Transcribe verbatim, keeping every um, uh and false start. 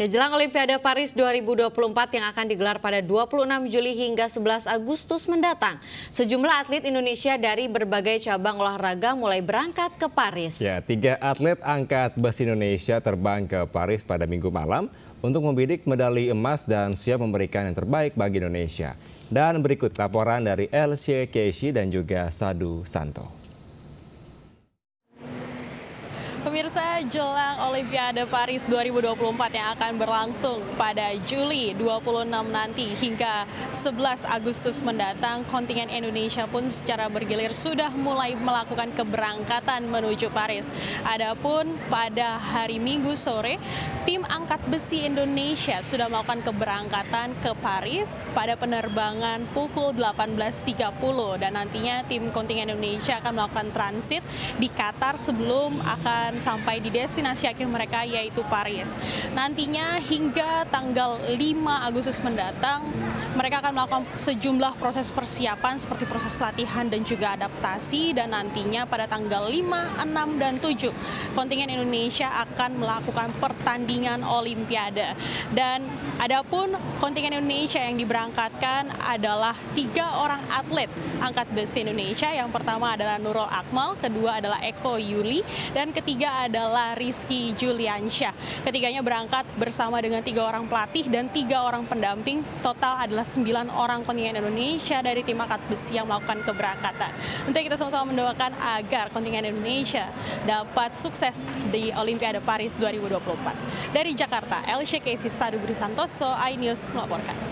Ya, jelang Olimpiade Paris dua ribu dua puluh empat yang akan digelar pada dua puluh enam Juli hingga sebelas Agustus mendatang, sejumlah atlet Indonesia dari berbagai cabang olahraga mulai berangkat ke Paris. Ya, tiga atlet angkat besi Indonesia terbang ke Paris pada Minggu malam untuk membidik medali emas dan siap memberikan yang terbaik bagi Indonesia. Dan berikut laporan dari Elsie Keishi dan juga Sadu Santo. Pemirsa, jelang Olimpiade Paris dua ribu dua puluh empat yang akan berlangsung pada Juli dua puluh enam nanti hingga sebelas Agustus mendatang, kontingen Indonesia pun secara bergilir sudah mulai melakukan keberangkatan menuju Paris. Adapun pada hari Minggu sore, tim angkat besi Indonesia sudah melakukan keberangkatan ke Paris pada penerbangan pukul delapan belas tiga puluh dan nantinya tim kontingen Indonesia akan melakukan transit di Qatar sebelum akan sampai di destinasi akhir mereka yaitu Paris. Nantinya hingga tanggal lima Agustus mendatang mereka akan melakukan sejumlah proses persiapan seperti proses latihan dan juga adaptasi, dan nantinya pada tanggal lima, enam, dan tujuh kontingen Indonesia akan melakukan pertandingan Olimpiade. Dan adapun kontingen Indonesia yang diberangkatkan adalah tiga orang atlet angkat besi Indonesia. Yang pertama adalah Nurul Akmal, kedua adalah Eko Yuli, dan ketiga adalah Rizky Juliansyah. Ketiganya berangkat bersama dengan tiga orang pelatih dan tiga orang pendamping. Total adalah sembilan orang kontingen Indonesia dari tim angkat besi yang melakukan keberangkatan. Untuk kita sama-sama mendoakan agar kontingen Indonesia dapat sukses di Olimpiade Paris dua ribu dua puluh empat. Dari Jakarta, Elsie Keishi, Sadu Santoso, iNews melaporkan.